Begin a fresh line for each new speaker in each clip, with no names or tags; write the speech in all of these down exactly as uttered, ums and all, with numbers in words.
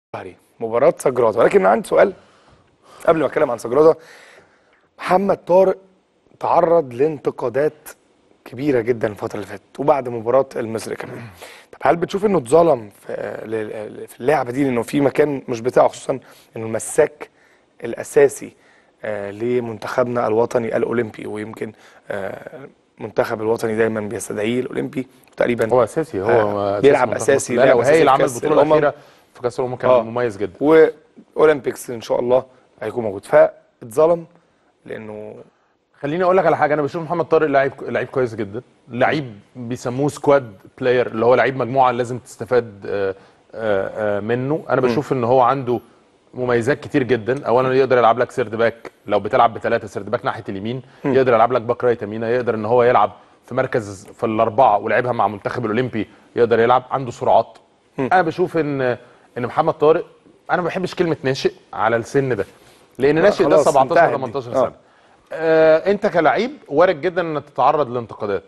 مباراة سجرادا، ولكن عندي سؤال قبل ما اتكلم عن سجرادا. محمد طارق تعرض لانتقادات كبيرة جدا الفترة اللي فاتت وبعد مباراة المصري كمان. طب هل بتشوف انه اتظلم في في اللعبة دي لانه في مكان مش بتاعه، خصوصا انه المساك الاساسي آه لمنتخبنا الوطني الاولمبي، ويمكن آه المنتخب الوطني دايما بيستدعيه الاولمبي تقريبا
هو اساسي، هو
آه
أساسي
بيلعب اساسي،
لعب اساسي
في
عمل
كاس
البطوله
الامم
الاخيره في كاس الامم كان
آه.
مميز جدا،
واولمبيكس ان شاء الله هيكون موجود، فاتظلم لانه.
خليني اقول لك على حاجه. انا بشوف محمد طارق لعيب لعيب كويس جدا، لعيب بيسموه سكواد بلاير، اللي هو لعيب مجموعه لازم تستفاد آآ آآ منه. انا بشوف ان هو عنده مميزات كتير جدا. اولا يقدر يلعب لك سيرد باك، لو بتلعب بثلاثه سيرد باك ناحيه اليمين يقدر يلعب لك باك رايت يمينه، يقدر ان هو يلعب في مركز في الاربعه ولعبها مع المنتخب الاولمبي، يقدر يلعب، عنده سرعات. انا بشوف ان ان محمد طارق، انا ما بحبش كلمه ناشئ على السن ده، لان ناشئ ده سبعتاشر تمنتاشر سنه. آه انت كلاعب وارد جدا انك تتعرض لانتقادات.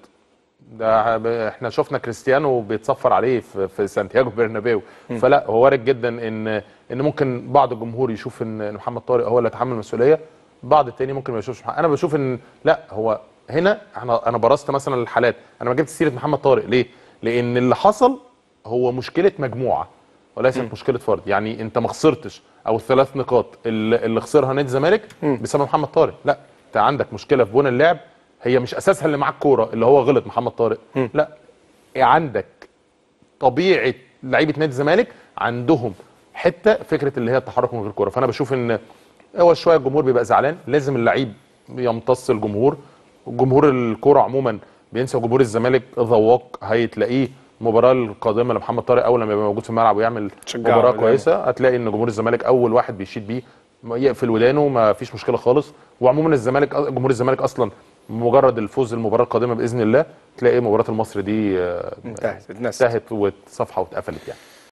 ده احنا شفنا كريستيانو بيتصفر عليه في, في سانتياغو برنابيو. فلا، هو وارد جدا ان ان ممكن بعض الجمهور يشوف ان محمد طارق هو اللي يتحمل المسؤوليه، بعض التاني ممكن ما يشوفش. انا بشوف ان لا، هو هنا احنا انا برصت مثلا الحالات. انا ما جبت سيره محمد طارق ليه؟ لان اللي حصل هو مشكله مجموعه وليست مشكله فرد. يعني انت ما خسرتش، او الثلاث نقاط اللي, اللي خسرها نادي الزمالك بسبب محمد طارق، لا، انت عندك مشكله في بنى اللعب، هي مش اساسها اللي معاك كوره اللي هو غلط محمد طارق، لا، عندك طبيعه لعيبه نادي الزمالك عندهم حته فكره اللي هي التحرك من غير كوره. فانا بشوف ان هو شويه الجمهور بيبقى زعلان، لازم اللعيب يمتص الجمهور. جمهور الكوره عموما بينسى. جمهور الزمالك ذواق، هيتلاقيه المباراه القادمه لمحمد طارق اول لما يبقى موجود في الملعب ويعمل مباراه كويسه، هتلاقي ان جمهور الزمالك اول واحد بيشيد بيه، يقفل ودانه، ما فيش مشكله خالص. وعموما الزمالك، جمهور الزمالك اصلا مجرد الفوز المباراه القادمه باذن الله تلاقي مباراه المصري دي
انتهت
انتهت وصفحه واتقفلت يعني.